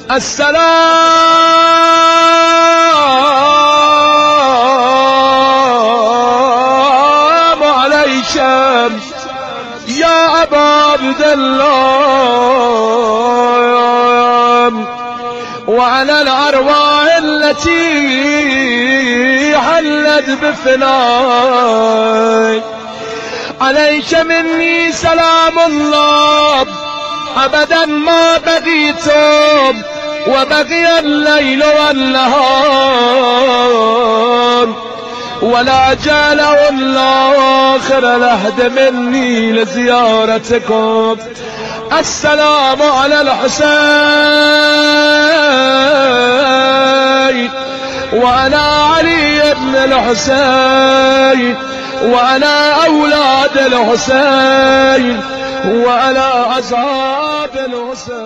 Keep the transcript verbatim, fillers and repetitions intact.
السلام عليك يا أبا عبد الله وعلى الأرواح التي حلت بفناك. عليك مني سلام الله أبدا ما بقيتم وبقي الليل والنهار ولا جاله الآخر لحد مني لزيارتكم. السلام على الحسين وعلى علي بن الحسين وعلى أولاد الحسين وعلى أصحاب الحسين.